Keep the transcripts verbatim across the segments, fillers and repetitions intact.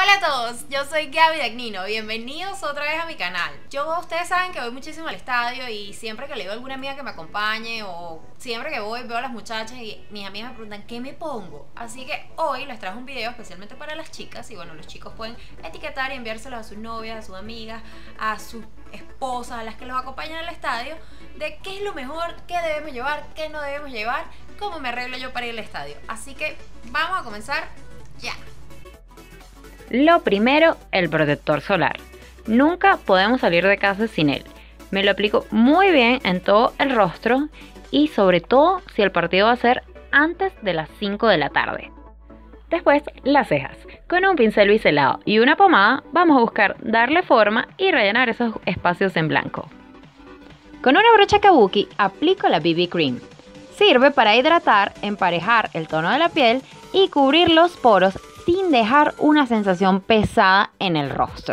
Hola a todos, yo soy Gaby Dagnino, bienvenidos otra vez a mi canal. Yo, ustedes saben que voy muchísimo al estadio y siempre que le digo a alguna amiga que me acompañe o siempre que voy veo a las muchachas y mis amigas me preguntan ¿qué me pongo? Así que hoy les traje un video especialmente para las chicas y bueno, los chicos pueden etiquetar y enviárselos a sus novias, a sus amigas, a sus esposas, a las que los acompañan al estadio, de qué es lo mejor, qué debemos llevar, qué no debemos llevar, cómo me arreglo yo para ir al estadio. Así que vamos a comenzar ya. Lo primero, el protector solar. Nunca podemos salir de casa sin él. Me lo aplico muy bien en todo el rostro y sobre todo si el partido va a ser antes de las cinco de la tarde. Después, las cejas. Con un pincel biselado y una pomada vamos a buscar darle forma y rellenar esos espacios en blanco. Con una brocha kabuki aplico la B B Cream. Sirve para hidratar, emparejar el tono de la piel y cubrir los poros sin dejar una sensación pesada en el rostro.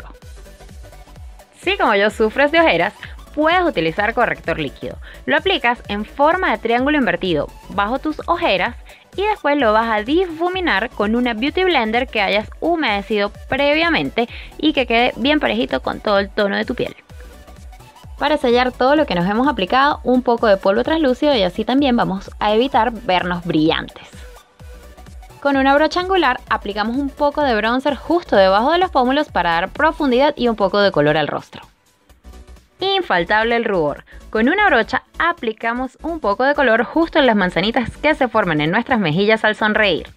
Si como yo sufres de ojeras, puedes utilizar corrector líquido. Lo aplicas en forma de triángulo invertido bajo tus ojeras y después lo vas a difuminar con una Beauty Blender que hayas humedecido previamente y que quede bien parejito con todo el tono de tu piel. Para sellar todo lo que nos hemos aplicado, un poco de polvo translúcido y así también vamos a evitar vernos brillantes. Con una brocha angular aplicamos un poco de bronzer justo debajo de los pómulos para dar profundidad y un poco de color al rostro. Infaltable el rubor. Con una brocha aplicamos un poco de color justo en las manzanitas que se forman en nuestras mejillas al sonreír.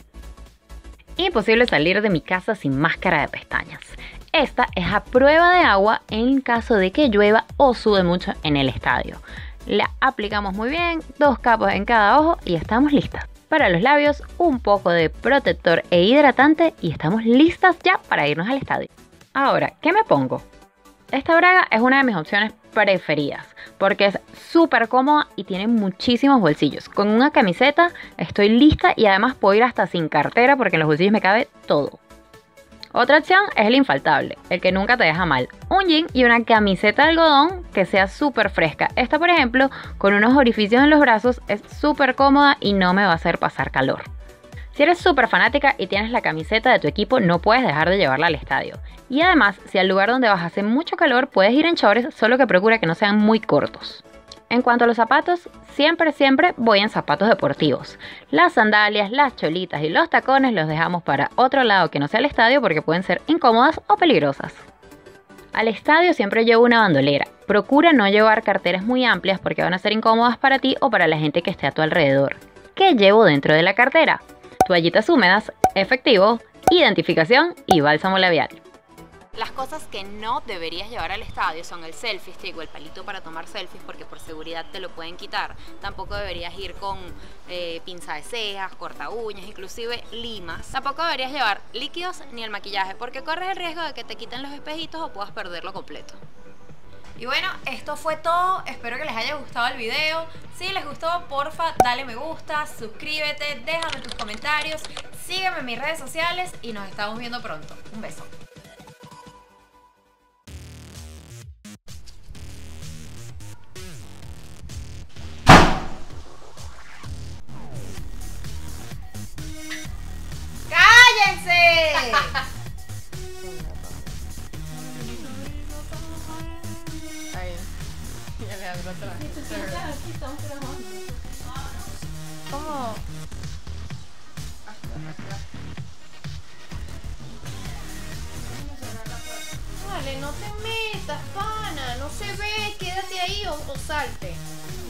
Imposible salir de mi casa sin máscara de pestañas. Esta es a prueba de agua en caso de que llueva o sude mucho en el estadio. La aplicamos muy bien, dos capas en cada ojo y estamos listas. Para los labios, un poco de protector e hidratante y estamos listas ya para irnos al estadio. Ahora, ¿qué me pongo? Esta braga es una de mis opciones preferidas porque es súper cómoda y tiene muchísimos bolsillos. Con una camiseta estoy lista y además puedo ir hasta sin cartera porque en los bolsillos me cabe todo. Otra opción es el infaltable, el que nunca te deja mal. Un jean y una camiseta de algodón que sea súper fresca. Esta, por ejemplo, con unos orificios en los brazos es súper cómoda y no me va a hacer pasar calor. Si eres súper fanática y tienes la camiseta de tu equipo, no puedes dejar de llevarla al estadio. Y además, si al lugar donde vas hace mucho calor, puedes ir en shorts, solo que procura que no sean muy cortos. En cuanto a los zapatos, siempre siempre voy en zapatos deportivos. Las sandalias, las cholitas y los tacones los dejamos para otro lado que no sea el estadio porque pueden ser incómodas o peligrosas. Al estadio siempre llevo una bandolera. Procura no llevar carteras muy amplias porque van a ser incómodas para ti o para la gente que esté a tu alrededor. ¿Qué llevo dentro de la cartera? Toallitas húmedas, efectivo, identificación y bálsamo labial. Las cosas que no deberías llevar al estadio son el selfie stick o el palito para tomar selfies porque por seguridad te lo pueden quitar. Tampoco deberías ir con eh, pinza de cejas, corta uñas, inclusive limas. Tampoco deberías llevar líquidos ni el maquillaje porque corres el riesgo de que te quiten los espejitos o puedas perderlo completo. Y bueno, esto fue todo, espero que les haya gustado el video. Si les gustó, porfa, dale me gusta, suscríbete, déjame tus comentarios, sígueme en mis redes sociales y nos estamos viendo pronto. Un beso. ¡Cállense! Ahí. Ya le abro otra vez. ¿Cómo? Vale, no te metas, pana, no se ve, quédate ahí o, o salte.